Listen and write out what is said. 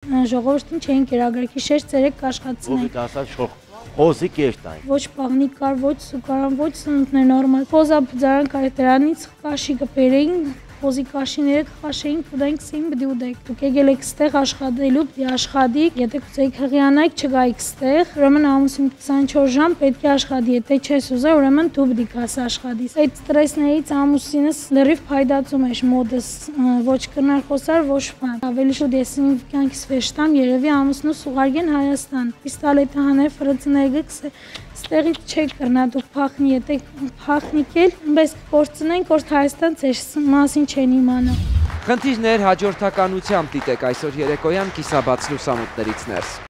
ժողովրդին չէին կերակրի, շեշտ ցերեկ կաշխատցնեին։ Ով ասած խոսի կեշտային։ Ոչ պաղնիկ կար, ոչ սուկարան, ոչ սնունդներ նորմալ։ Խոզա բուծարան կար, դրանից կաշի կբերեին, խոզի կաշիները կխաշեին, կուտայինք սին բդի ուտեք։ Դուք եկել եք ստեղ աշխատելու, պիտի աշխատիք, եթե կուզեիք հղիանայիք, չգայիք ստեղ, ուրեմն ամուսին 24 ժամ պետք է աշխատի, եթե չես ուզա, ուրեմն դու պիտի գաս աշխատիս։ Այդ ստրեսներից ամուսինս լրիվ փայդացում էր մոդս, ոչ կնար խոսար, ոչ բան։ Ավելի շուտ ես իմ կյանքից վեշ տամ, երևի ամուսնուս ուղարկեն Հայաստան։ Պիստոլետը հաներ ֆրծները գցե ստեղից չեք կրնա դուք փախնի, եթե փախնիք էլ, բայց կորցնենք, որ Հայաստան ձեր մասին չեն իմանա։ Խնդիրներ հաջորդականությամբ դիտեք այսօր երեկոյան կիսաբաց լուսամուտներից ներս։